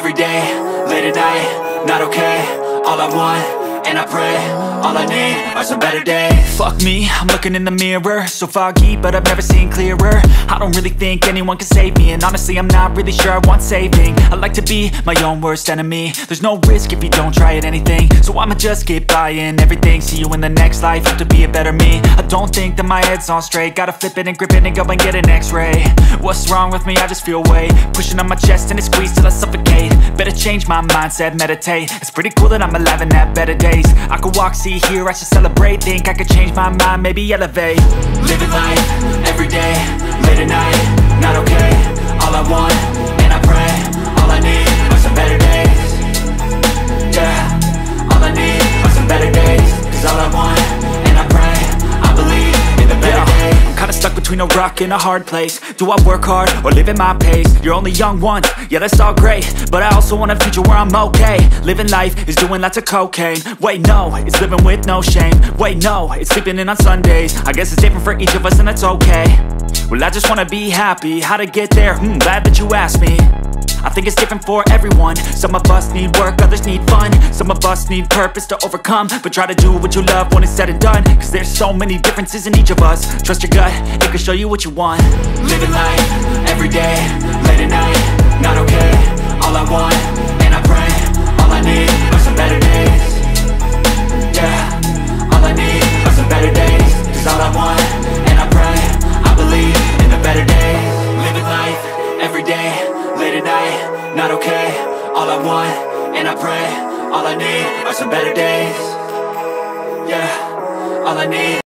every day, late at night, not okay. All I want, and I pray, all I need are some better days. Fuck me, I'm looking in the mirror, so foggy, but I've never seen clearer. I don't really think anyone can save me, and honestly I'm not really sure I want saving. I like to be my own worst enemy. There's no risk if you don't try at anything, so I'ma just keep buying everything. See you in the next life, have to be a better me. I don't think that my head's on straight, gotta flip it and grip it and go and get an x-ray. What's wrong with me? I just feel weight pushing on my chest and it squeezes till I suffocate. Better change my mindset, meditate. It's pretty cool that I'm alive and have better days. I could walk, see, hear, I should celebrate. Think I could change my mind, maybe elevate. Living life, every day, late at night, not okay. All I want, and I pray, all I need are some better days. Yeah, all I need are some better days. Cause all I want, and I pray, I believe in the better days. I'm kinda stuck between a rock and a hard place. Do I work hard, or live at my pace? You're only young once, yeah that's all great, but I also want a future where I'm okay. Living life is doing lots of cocaine. Wait no, it's living with no shame. Wait no, it's sleeping in on Sundays. I guess it's different for each of us and that's okay. Well I just wanna be happy, how to get there? Glad that you asked me. I think it's different for everyone. Some of us need work, others need fun. Some of us need purpose to overcome. But try to do what you love when it's said and done. Cause there's so many differences in each of us. Trust your gut, it can show you what you want. Living life, every day, late at night, not okay. All I want, and I pray, all I need are some better days. Yeah, all I need are some better days. Cause all I want, and I pray, I believe in the better days. Living life, every day, late at night, not okay. All I want, and I pray, all I need are some better days. Yeah, all I need